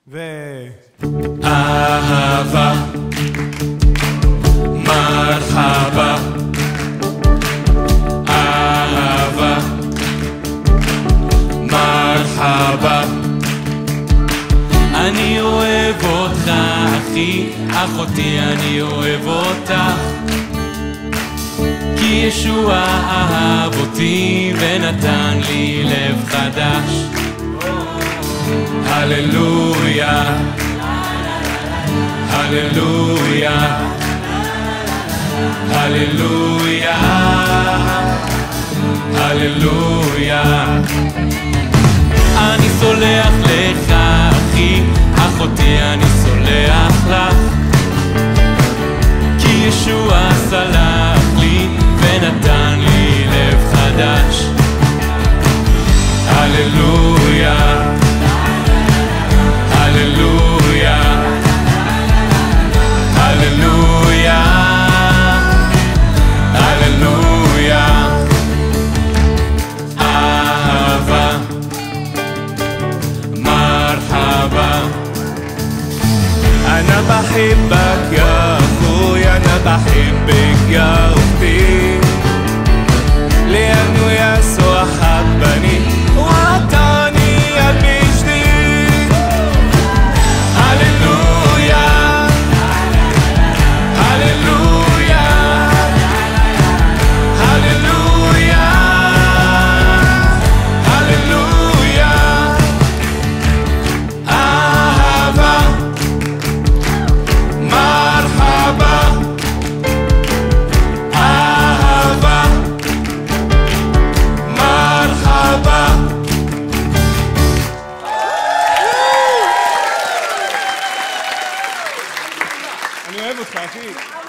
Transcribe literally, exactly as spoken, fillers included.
ו... אהבה, מרחבה, אהבה, מרחבה. אני אוהב אותך אחי, אחותי אני אוהב אותך, כי ישוע אהב אותי ונתן לי לב חדש. הללויה, הללויה, הללויה, הללויה. אני סולח לך אחי, אחותי אני סולח לך, כי ישוע סלח לי ונתן לי לב חדש. הללויה, הללויה, הללויה, הללויה. אהבה, מרחבה. أنا بحبك يا أخويا، أنا بحبك يا أختي، لأنه يسوع حبني وأعطاني قلبي جديد. هللويا، هللويا، هللويا، هللويا. أهابا، مرحبا، أهابا، مرحبا. אני אוהב אותך, אחי.